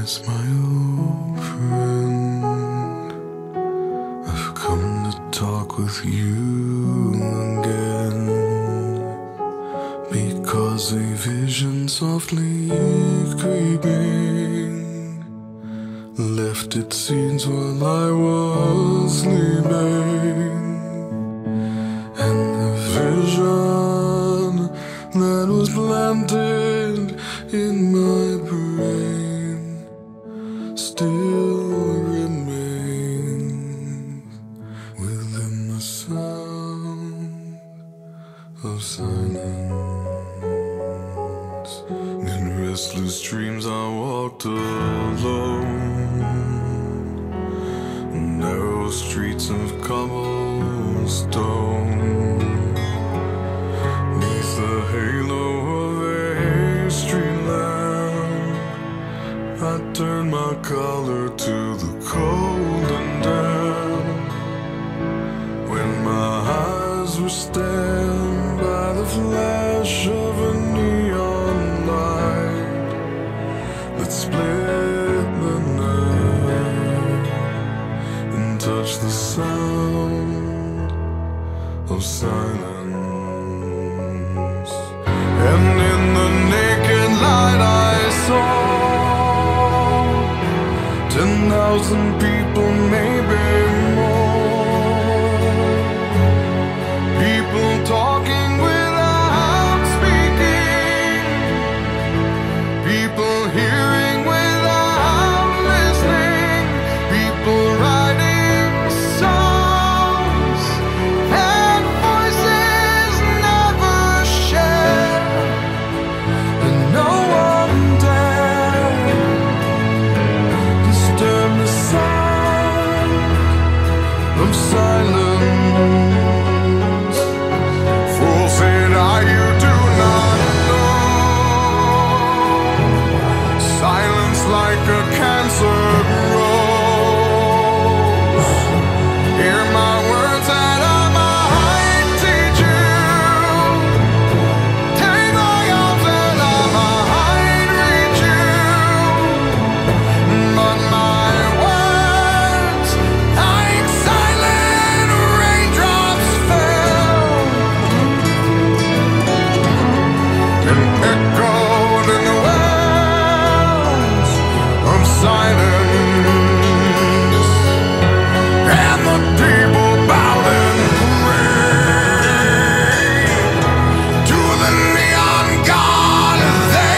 It's my old friend. I've come to talk with you again, because a vision softly creeping left its seeds while I was sleeping. And the vision that was planted in my brain still remains within the sound of silence. In restless dreams I walked alone, narrow streets of cobblestone. Neath the halo of a street lamp, I turned my collar to the cold and damp. When my eyes were stabbed by the flash of a neon light that split the night and touched the sound of silence. And in the naked light I saw 10,000 people, maybe more. People talking without speaking, people hearing without listening, people writing songs that voices never share, and no one dared disturb the sound of silence. Fool, said I, you do not know. Silence like a cancer grows. Hear my words that I might teach you. Take my arms and I might reach you. But my words, like silent raindrops, fell and echoed in the wells of silence. And the people bowed and prayed to the neon god they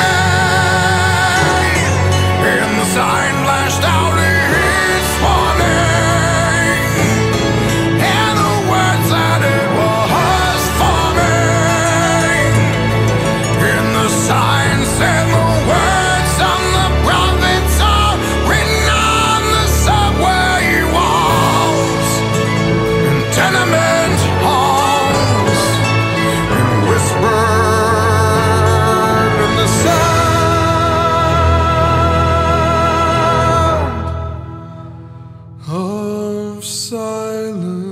made. And the sign flashed out its warning, and the words that it was forming. And the sign said the words on the prophets are written on the subway walls, in tenement halls, and whispered in the sound of silence.